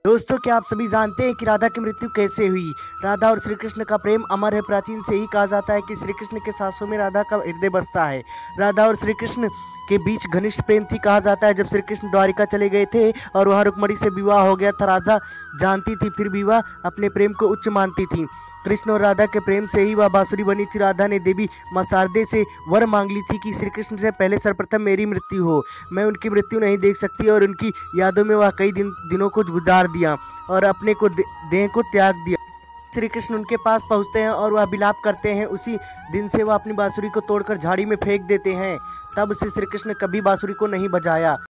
दोस्तों, क्या आप सभी जानते हैं कि राधा की मृत्यु कैसे हुई। राधा और श्री कृष्ण का प्रेम अमर है। प्राचीन से ही कहा जाता है कि श्री कृष्ण के सांसों में राधा का हृदय बसता है। राधा और श्री कृष्ण के बीच घनिष्ठ प्रेम थी। कहा जाता है जब श्री कृष्ण द्वारिका चले गए थे और वहां रुक्मणी से विवाह हो गया था। राधा जानती थी फिर भी वह अपने प्रेम को उच्च मानती थी। कृष्ण और राधा के प्रेम से ही वह बांसुरी बनी थी। राधा ने देवी मां शारदे से वर मांग ली थी कि श्री कृष्ण से पहले सर्वप्रथम मेरी मृत्यु हो। मैं उनकी मृत्यु नहीं देख सकती। और उनकी यादों में वह कई दिनों को गुजार दिया और अपने को देह को त्याग दिया। श्री कृष्ण उनके पास पहुंचते हैं और वह विलाप करते हैं। उसी दिन से वह अपनी बांसुरी को तोड़कर झाड़ी में फेंक देते हैं। तब से श्री कृष्ण कभी बांसुरी को नहीं बजाया।